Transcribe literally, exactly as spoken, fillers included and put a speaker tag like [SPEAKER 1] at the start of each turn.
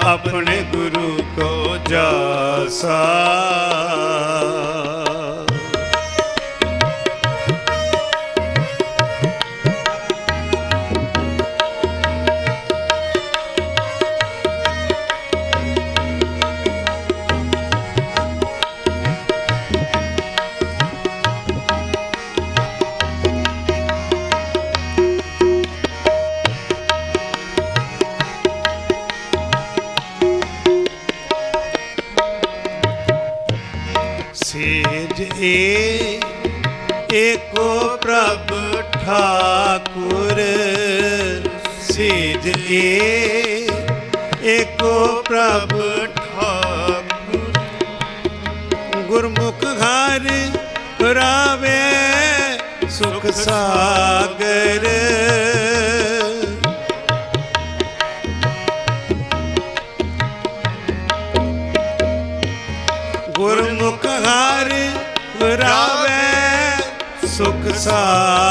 [SPEAKER 1] अपने गुरु को जासा। सेज ए एको प्रभ ठाकुर, सेज ए एको प्रभ ठाकुर, गुरमुख घर रावे सुख सागर। गुरमुख हरि रावे सुख सागर।